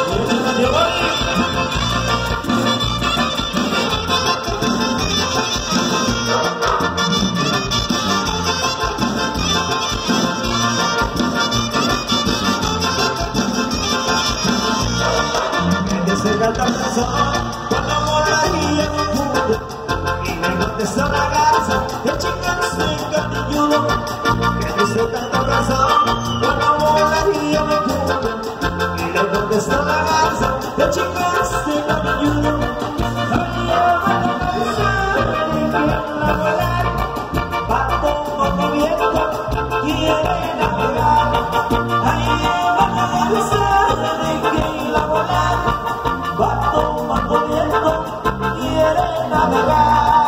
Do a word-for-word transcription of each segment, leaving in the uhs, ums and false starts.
Se canta el corazón cuando molaría mi puto y me contesta la casa el chico se cariñudo que dice tanto corazón cuando molaría mi puto y me contesta la casa el chico se cariñudo. Ay, la volar va como moviendo quiere navegar. Ay, la volar va tomando viento, quiere navegar.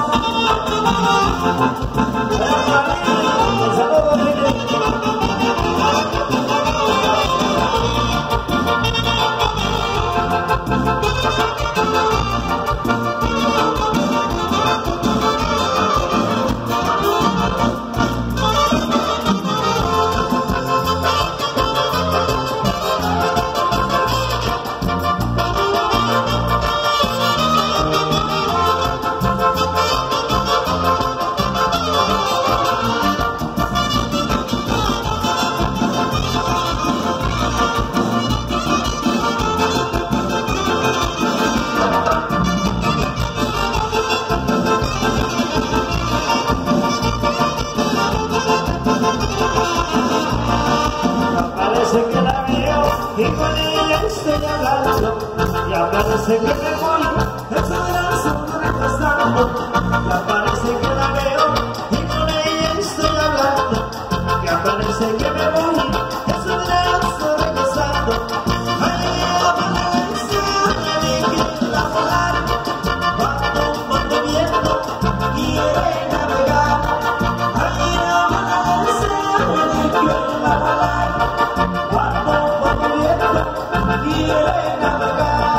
Y con ella estoy hablando, y parece que me voy, en su brazo retrasando. Ya parece que la veo, y con ella estoy hablando, ya parece que me voy, en su brazo retrasando. Ay, aparece que la volar, va tomando viento, quiere navegar. Ay, aparece que la volar, va tomando viento, quiere navegar.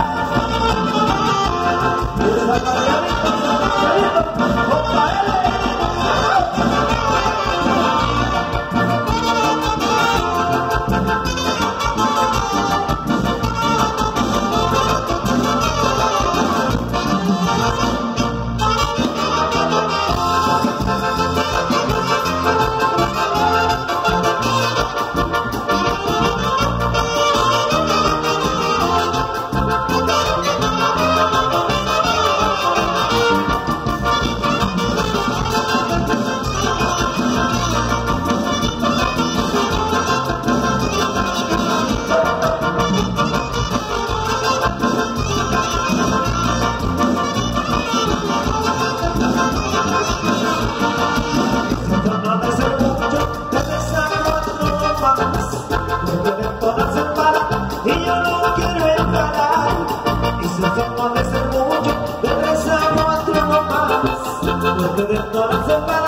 Y yo no quiero encarar, y si son de ser mucho, de tres a cuatro no más, porque de todas se